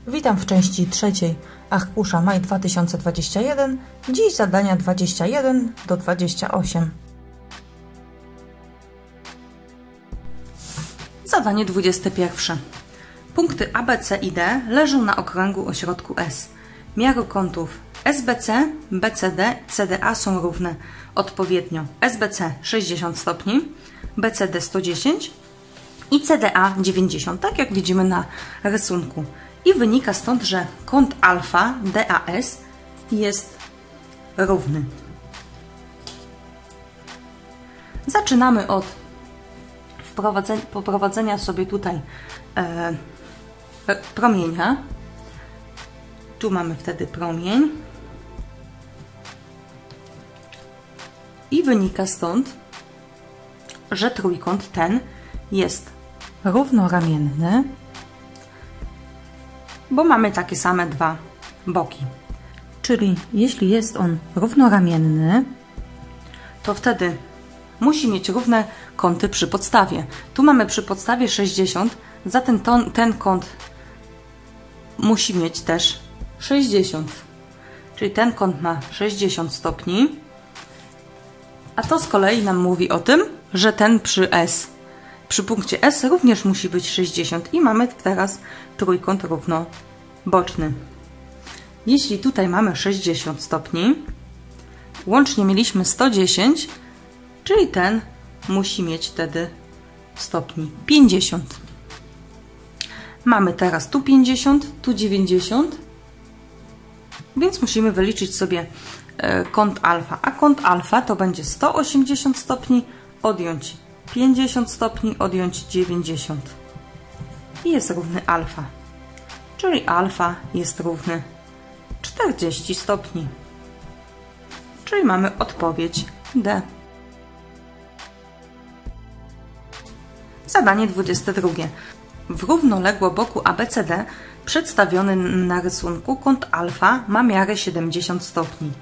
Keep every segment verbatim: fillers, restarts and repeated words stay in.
Witam w części trzeciej Arkusza Maj dwa tysiące dwudziesty pierwszy. Dziś zadania dwadzieścia jeden do dwudziestu ośmiu. Zadanie dwudzieste pierwsze. Punkty A, B, C i D leżą na okręgu o środku S. Miary kątów S B C, B C D, C D A są równe odpowiednio S B C sześćdziesiąt stopni, B C D sto dziesięć i C D A dziewięćdziesiąt, tak jak widzimy na rysunku. I wynika stąd, że kąt alfa D A S jest równy. Zaczynamy od wprowadzenia, poprowadzenia sobie tutaj e, promienia. Tu mamy wtedy promień. I wynika stąd, że trójkąt ten jest równoramienny, bo mamy takie same dwa boki. Czyli jeśli jest on równoramienny, to wtedy musi mieć równe kąty przy podstawie. Tu mamy przy podstawie sześćdziesiąt, zatem ten, ten kąt musi mieć też sześćdziesiąt. Czyli ten kąt ma sześćdziesiąt stopni, a to z kolei nam mówi o tym, że ten przy S, przy punkcie S również musi być sześćdziesiąt i mamy teraz trójkąt równoboczny. Jeśli tutaj mamy sześćdziesiąt stopni, łącznie mieliśmy sto dziesięć, czyli ten musi mieć wtedy stopni pięćdziesiąt. Mamy teraz tu pięćdziesiąt, tu dziewięćdziesiąt, więc musimy wyliczyć sobie kąt alfa, a kąt alfa to będzie sto osiemdziesiąt stopni, odjąć pięćdziesiąt stopni, odjąć dziewięćdziesiąt i jest równy alfa, czyli alfa jest równy czterdzieści stopni, czyli mamy odpowiedź D. Zadanie dwudzieste drugie. W równoległoboku A B C D przedstawiony na rysunku kąt alfa ma miarę siedemdziesiąt stopni.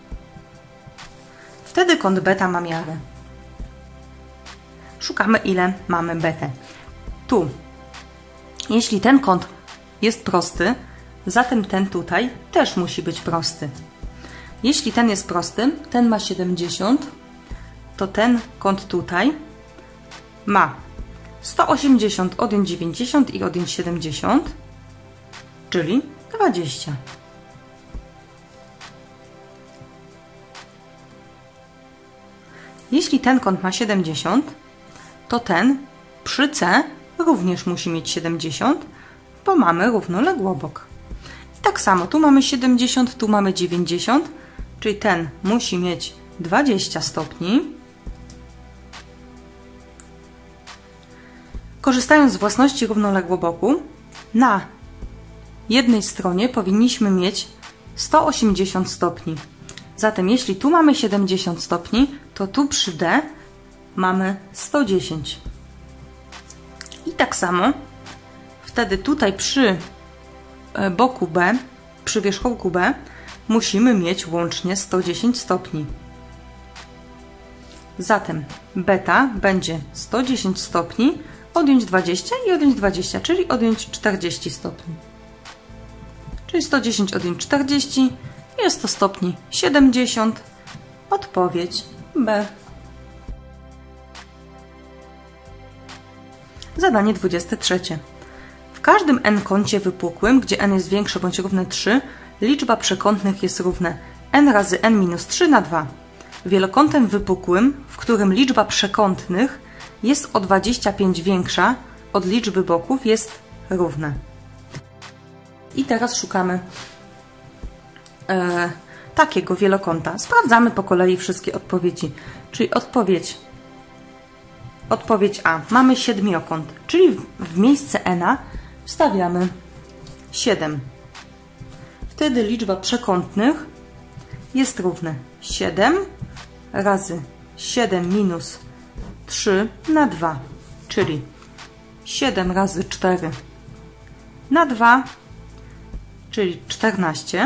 Wtedy kąt beta ma miarę. Szukamy, ile mamy betę. Tu, jeśli ten kąt jest prosty, zatem ten tutaj też musi być prosty. Jeśli ten jest prosty, ten ma siedemdziesiąt, to ten kąt tutaj ma sto osiemdziesiąt, odjąć dziewięćdziesiąt i odjąć siedemdziesiąt, czyli dwadzieścia. Jeśli ten kąt ma siedemdziesiąt, to ten przy C również musi mieć siedemdziesiąt, bo mamy równoległobok. I tak samo, tu mamy siedemdziesiąt, tu mamy dziewięćdziesiąt, czyli ten musi mieć dwadzieścia stopni. Korzystając z własności równoległoboku, na jednej stronie powinniśmy mieć sto osiemdziesiąt stopni. Zatem jeśli tu mamy siedemdziesiąt stopni, to tu przy D mamy sto dziesięć. I tak samo wtedy tutaj przy boku B, przy wierzchołku B musimy mieć łącznie sto dziesięć stopni. Zatem beta będzie sto dziesięć stopni, odjąć dwadzieścia i odjąć dwadzieścia, czyli odjąć czterdzieści stopni. Czyli sto dziesięć odjąć czterdzieści, jest to stopni siedemdziesiąt. Odpowiedź B. Zadanie dwudzieste trzecie. W każdym n-kącie wypukłym, gdzie n jest większe bądź równe trzy, liczba przekątnych jest równa n razy n minus trzy na dwa. Wielokątem wypukłym, w którym liczba przekątnych jest o dwadzieścia pięć większa od liczby boków, jest równa. I teraz szukamy e, takiego wielokąta. Sprawdzamy po kolei wszystkie odpowiedzi. Czyli odpowiedź Odpowiedź A. Mamy siedmiokąt, czyli w, w miejsce n wstawiamy siedem. Wtedy liczba przekątnych jest równa siedem razy siedem minus trzy na dwa, czyli siedem razy cztery na dwa, czyli czternaście.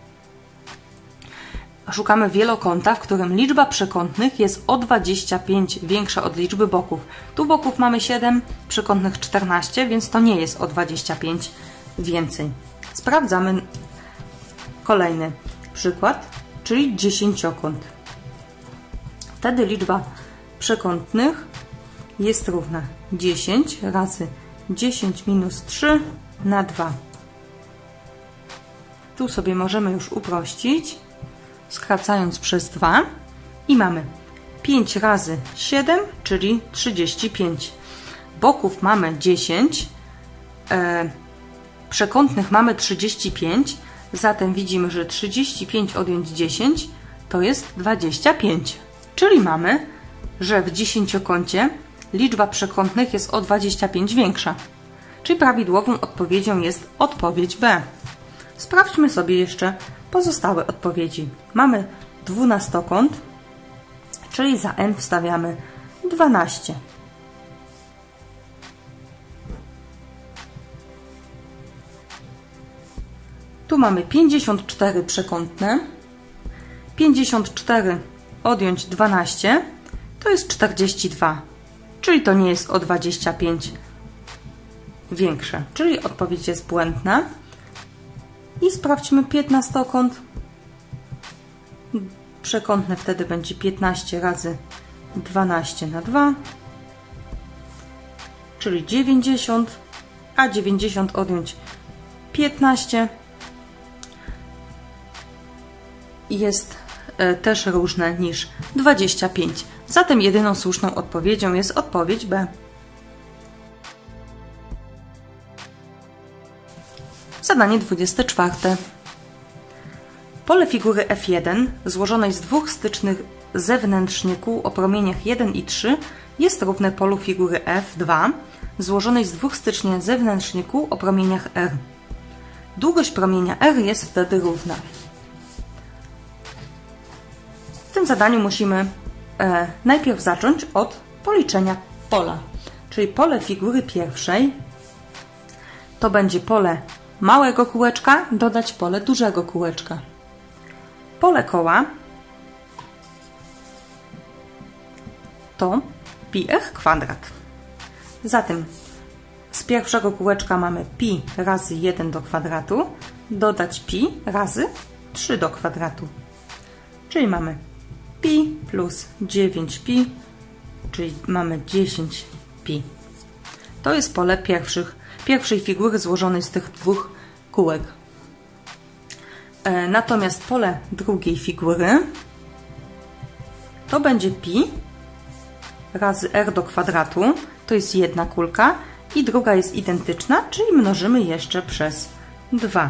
Szukamy wielokąta, w którym liczba przekątnych jest o dwadzieścia pięć większa od liczby boków. Tu boków mamy siedem, przekątnych czternaście, więc to nie jest o dwadzieścia pięć więcej. Sprawdzamy kolejny przykład, czyli dziesięciokąt. Wtedy liczba przekątnych jest równa dziesięć razy dziesięć minus trzy na dwa. Tu sobie możemy już uprościć, skracając przez dwa i mamy pięć razy siedem, czyli trzydzieści pięć. Boków mamy dziesięć, e, przekątnych mamy trzydzieści pięć, zatem widzimy, że trzydzieści pięć odjąć dziesięć to jest dwadzieścia pięć. Czyli mamy, że w dziesięciokącie liczba przekątnych jest o dwadzieścia pięć większa. Czyli prawidłową odpowiedzią jest odpowiedź B. Sprawdźmy sobie jeszcze pozostałe odpowiedzi. Mamy dwunastokąt, czyli za n wstawiamy dwanaście. Tu mamy pięćdziesiąt cztery przekątne. pięćdziesiąt cztery odjąć dwanaście to jest czterdzieści dwa, czyli to nie jest o dwadzieścia pięć większe, czyli odpowiedź jest błędna. I sprawdźmy piętnastokąt. Przekątne wtedy będzie piętnaście razy dwanaście na dwa, czyli dziewięćdziesiąt, a dziewięćdziesiąt odjąć piętnaście jest też różne niż dwadzieścia pięć. Zatem jedyną słuszną odpowiedzią jest odpowiedź B. Zadanie dwudzieste czwarte. Pole figury F jeden złożonej z dwóch stycznych zewnętrznie kół o promieniach jeden i trzy jest równe polu figury F dwa złożonej z dwóch stycznych zewnętrznie kół o promieniach R. Długość promienia R jest wtedy równa. W tym zadaniu musimy e, najpierw zacząć od policzenia pola. Czyli pole figury pierwszej to będzie pole małego kółeczka dodać pole dużego kółeczka. Pole koła to pi r kwadrat. Zatem z pierwszego kółeczka mamy pi razy jeden do kwadratu dodać pi razy trzy do kwadratu. Czyli mamy pi plus dziewięć pi, czyli mamy dziesięć pi. To jest pole pierwszych, pierwszej figury złożonej z tych dwóch kółek. E, natomiast pole drugiej figury to będzie pi razy r do kwadratu, to jest jedna kulka i druga jest identyczna, czyli mnożymy jeszcze przez dwa.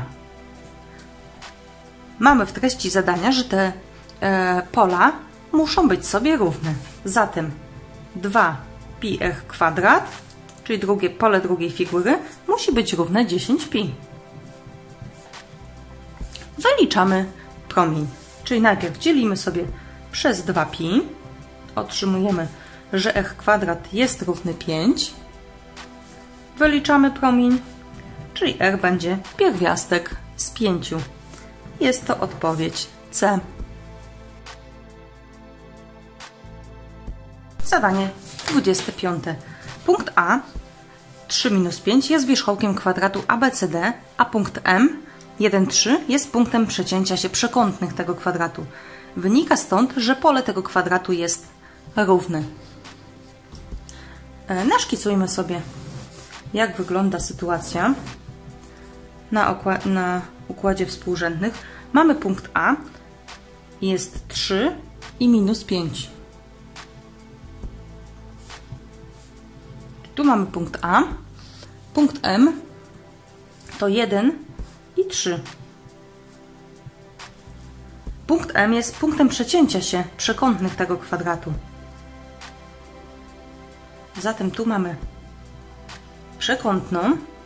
Mamy w treści zadania, że te e, pola muszą być sobie równe. Zatem dwa pi r kwadrat, czyli drugie pole drugiej figury, musi być równe dziesięć pi. Wyliczamy promień, czyli najpierw dzielimy sobie przez dwa pi, otrzymujemy, że r kwadrat jest równy pięć. Wyliczamy promień, czyli r będzie pierwiastek z pięciu. Jest to odpowiedź C. Zadanie dwudzieste piąte. Punkt A trzy minus pięć jest wierzchołkiem kwadratu A B C D, a punkt M jeden trzy jest punktem przecięcia się przekątnych tego kwadratu. Wynika stąd, że pole tego kwadratu jest równe. Naszkicujmy sobie, jak wygląda sytuacja na, na układzie współrzędnych. Mamy punkt A, jest trzy i minus pięć. Tu mamy punkt A, punkt M to jeden i trzy. Punkt M jest punktem przecięcia się przekątnych tego kwadratu. Zatem tu mamy przekątną.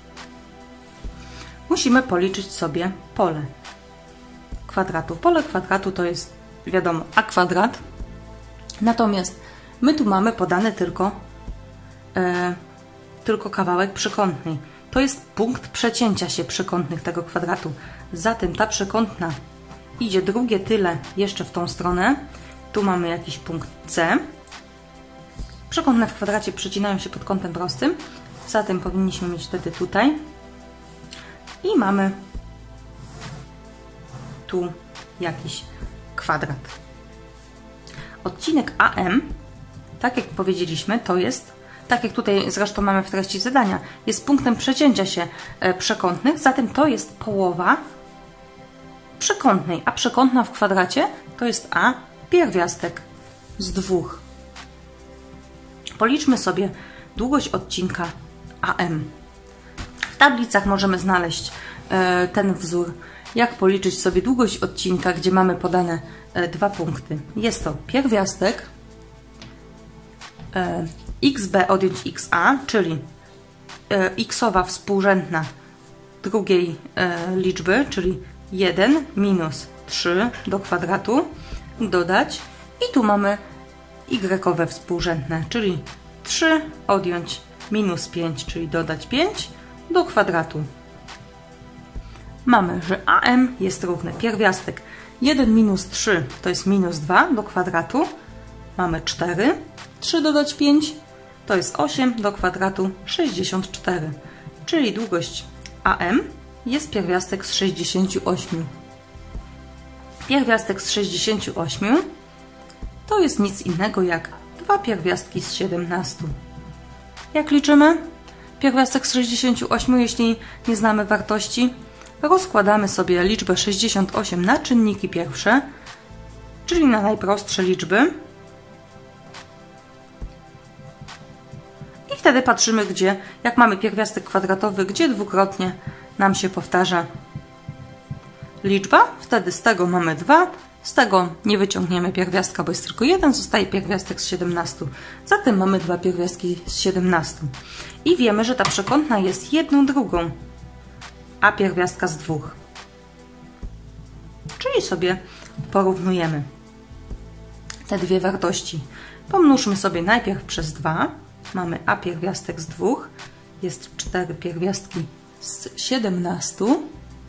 Musimy policzyć sobie pole kwadratu. Pole kwadratu to jest, wiadomo, a kwadrat. Natomiast my tu mamy podane tylko, e, tylko kawałek przekątnej. To jest punkt przecięcia się przekątnych tego kwadratu. Zatem ta przekątna idzie drugie tyle jeszcze w tą stronę. Tu mamy jakiś punkt C. Przekątne w kwadracie przecinają się pod kątem prostym. Zatem powinniśmy mieć wtedy tutaj. I mamy tu jakiś kwadrat. Odcinek A M, tak jak powiedzieliśmy, to jest, tak jak tutaj zresztą mamy w treści zadania, jest punktem przecięcia się przekątnych, zatem to jest połowa przekątnej, a przekątna w kwadracie to jest A pierwiastek z dwóch. Policzmy sobie długość odcinka A M. W tablicach możemy znaleźć e, ten wzór, jak policzyć sobie długość odcinka, gdzie mamy podane e, dwa punkty. Jest to pierwiastek e, xb odjąć xa, czyli e, xowa współrzędna drugiej e, liczby, czyli jeden minus trzy do kwadratu, dodać i tu mamy y-owe współrzędne, czyli trzy odjąć minus pięć, czyli dodać pięć do kwadratu. Mamy, że A M jest równy pierwiastek jeden minus trzy to jest minus dwa do kwadratu, mamy cztery, trzy dodać pięć to jest osiem do kwadratu sześćdziesiąt cztery, czyli długość A M jest pierwiastek z sześćdziesięciu ośmiu. Pierwiastek z sześćdziesięciu ośmiu to jest nic innego jak dwa pierwiastki z siedemnastu. Jak liczymy? Pierwiastek z sześćdziesięciu ośmiu, jeśli nie znamy wartości, rozkładamy sobie liczbę sześćdziesiąt osiem na czynniki pierwsze, czyli na najprostsze liczby. I wtedy patrzymy, gdzie, jak mamy pierwiastek kwadratowy, gdzie dwukrotnie nam się powtarza liczba, wtedy z tego mamy dwa, z tego nie wyciągniemy pierwiastka, bo jest tylko jeden, zostaje pierwiastek z siedemnastu. Zatem mamy dwa pierwiastki z siedemnastu. I wiemy, że ta przekątna jest jedną drugą, a pierwiastka z dwóch. Czyli sobie porównujemy te dwie wartości. Pomnóżmy sobie najpierw przez dwa. Mamy a pierwiastek z dwóch, jest cztery pierwiastki z siedemnastu.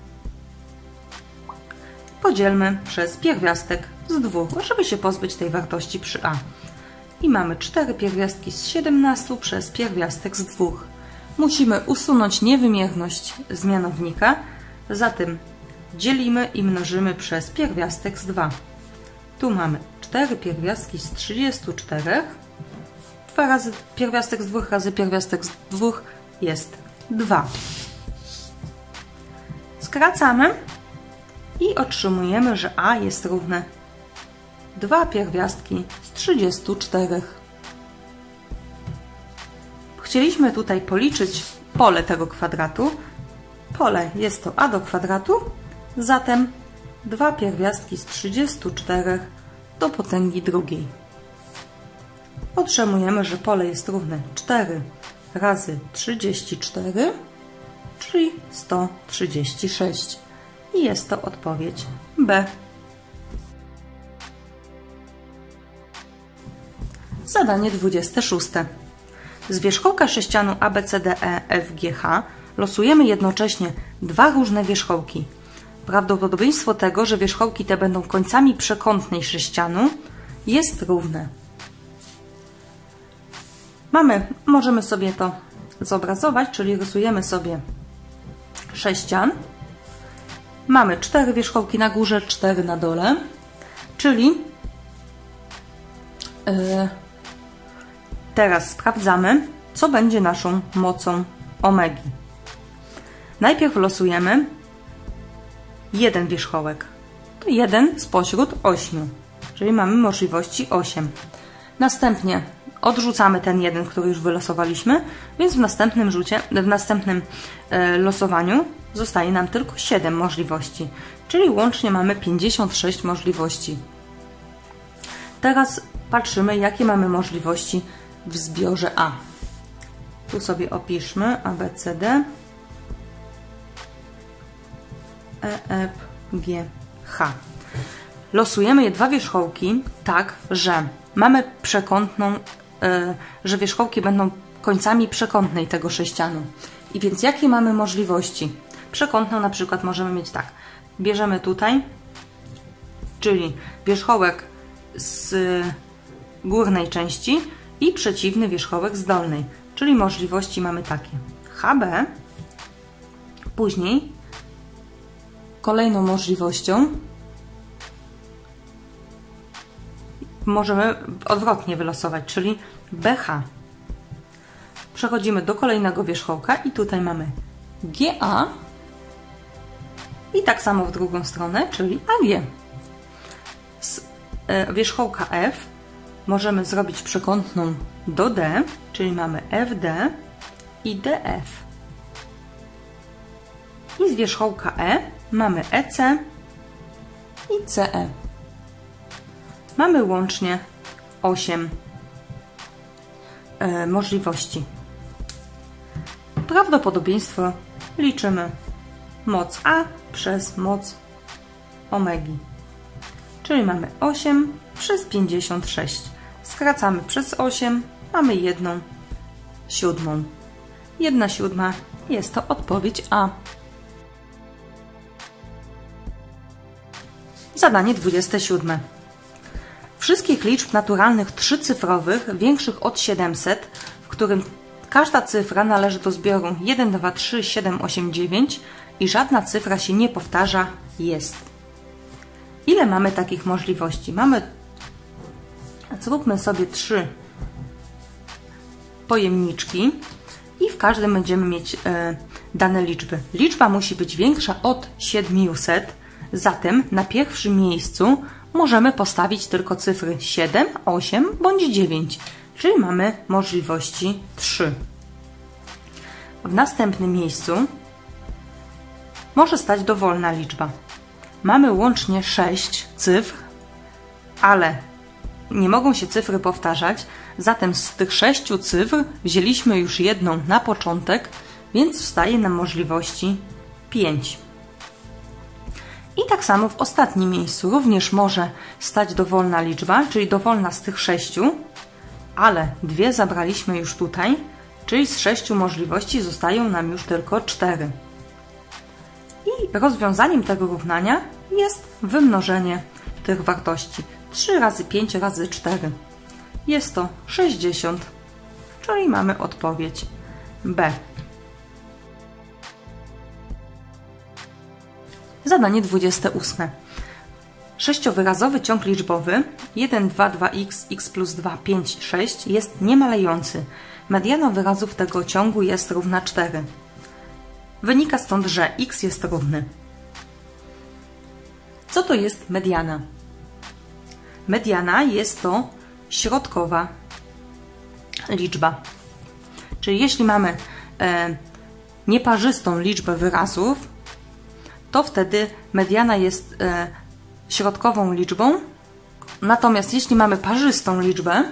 Podzielmy przez pierwiastek z dwóch, żeby się pozbyć tej wartości przy a. I mamy cztery pierwiastki z siedemnastu przez pierwiastek z dwóch. Musimy usunąć niewymierność z mianownika, zatem dzielimy i mnożymy przez pierwiastek z dwa. Tu mamy cztery pierwiastki z trzydziestu czterech. dwa razy pierwiastek z dwóch razy pierwiastek z dwóch jest dwa. Skracamy i otrzymujemy, że a jest równe dwa pierwiastki z trzydziestu czterech. Chcieliśmy tutaj policzyć pole tego kwadratu. Pole jest to a do kwadratu, zatem dwa pierwiastki z trzydziestu czterech do potęgi drugiej. Otrzymujemy, że pole jest równe cztery razy trzydzieści cztery, czyli sto trzydzieści sześć. I jest to odpowiedź B. Zadanie dwudzieste szóste. Z wierzchołka sześcianu A B C D E F G H losujemy jednocześnie dwa różne wierzchołki. Prawdopodobieństwo tego, że wierzchołki te będą końcami przekątnej sześcianu, jest równe. Mamy, możemy sobie to zobrazować, czyli rysujemy sobie sześcian. Mamy cztery wierzchołki na górze, cztery na dole, czyli yy, teraz sprawdzamy, co będzie naszą mocą omegi. Najpierw losujemy jeden wierzchołek. To jeden spośród ośmiu, czyli mamy możliwości osiem. Następnie odrzucamy ten jeden, który już wylosowaliśmy, więc w następnym rzucie, w następnym yy, losowaniu zostaje nam tylko siedem możliwości, czyli łącznie mamy pięćdziesiąt sześć możliwości. Teraz patrzymy, jakie mamy możliwości w zbiorze A. Tu sobie opiszmy A, B, C, D, E, F, G, H. Losujemy je dwa wierzchołki tak, że mamy przekątną, yy, że wierzchołki będą końcami przekątnej tego sześcianu. I więc jakie mamy możliwości? Przekątną na przykład możemy mieć tak. Bierzemy tutaj, czyli wierzchołek z górnej części i przeciwny wierzchołek z dolnej. Czyli możliwości mamy takie. H B, później kolejną możliwością możemy odwrotnie wylosować, czyli B H. Przechodzimy do kolejnego wierzchołka i tutaj mamy G A i tak samo w drugą stronę, czyli A G. Z e, wierzchołka F możemy zrobić przekątną do D, czyli mamy F D i D F. I z wierzchołka E mamy E C i C E. Mamy łącznie osiem e, możliwości. Prawdopodobieństwo liczymy moc A przez moc omegi. Czyli mamy osiem przez pięćdziesiąt sześć. Skracamy przez osiem, mamy jedną siódmą. jedna siódma jest to odpowiedź A. Zadanie dwudzieste siódme. Wszystkich liczb naturalnych trzycyfrowych większych od siedemset, w którym każda cyfra należy do zbioru jeden, dwa, trzy, siedem, osiem, dziewięć i żadna cyfra się nie powtarza, jest. Ile mamy takich możliwości? Mamy, zróbmy sobie trzy pojemniczki i w każdym będziemy mieć e, dane liczby. Liczba musi być większa od siedmiuset, zatem na pierwszym miejscu możemy postawić tylko cyfry siedem, osiem bądź dziewięć, czyli mamy możliwości trzy. W następnym miejscu może stać dowolna liczba. Mamy łącznie sześć cyfr, ale nie mogą się cyfry powtarzać, zatem z tych sześciu cyfr wzięliśmy już jedną na początek, więc zostaje nam możliwości pięć. I tak samo w ostatnim miejscu również może stać dowolna liczba, czyli dowolna z tych sześciu, ale dwie zabraliśmy już tutaj, czyli z sześciu możliwości zostają nam już tylko cztery. I rozwiązaniem tego równania jest wymnożenie tych wartości. trzy razy pięć razy cztery. Jest to sześćdziesiąt, czyli mamy odpowiedź B. Zadanie dwudzieste ósme. Sześciowyrazowy ciąg liczbowy jeden, dwa, dwa x, x plus dwa, pięć, sześć jest niemalejący. Mediana wyrazów tego ciągu jest równa cztery. Wynika stąd, że x jest równy. Co to jest mediana? Mediana jest to środkowa liczba. Czyli jeśli mamy e, nieparzystą liczbę wyrazów, to wtedy mediana jest e, środkową liczbą. Natomiast jeśli mamy parzystą liczbę,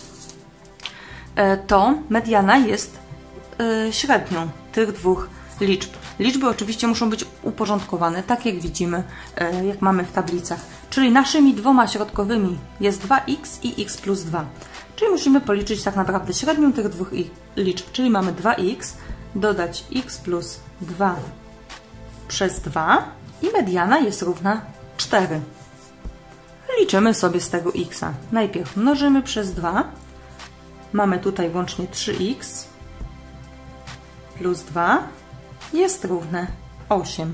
e, to mediana jest e, średnią tych dwóch liczb. Liczby oczywiście muszą być uporządkowane, tak jak widzimy, e, jak mamy w tablicach. Czyli naszymi dwoma środkowymi jest dwa x i x plus dwa. Czyli musimy policzyć tak naprawdę średnią tych dwóch liczb. Czyli mamy dwa x, dodać x plus dwa przez dwa i mediana jest równa cztery. Liczymy sobie z tego x. Najpierw mnożymy przez dwa. Mamy tutaj łącznie trzy x plus dwa jest równe osiem.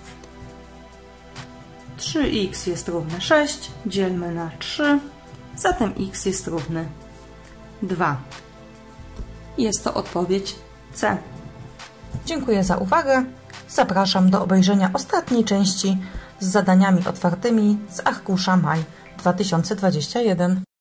trzy x jest równe sześć, dzielmy na trzy, zatem x jest równy dwa. Jest to odpowiedź C. Dziękuję za uwagę. Zapraszam do obejrzenia ostatniej części z zadaniami otwartymi z arkusza maj dwa tysiące dwudziesty pierwszy.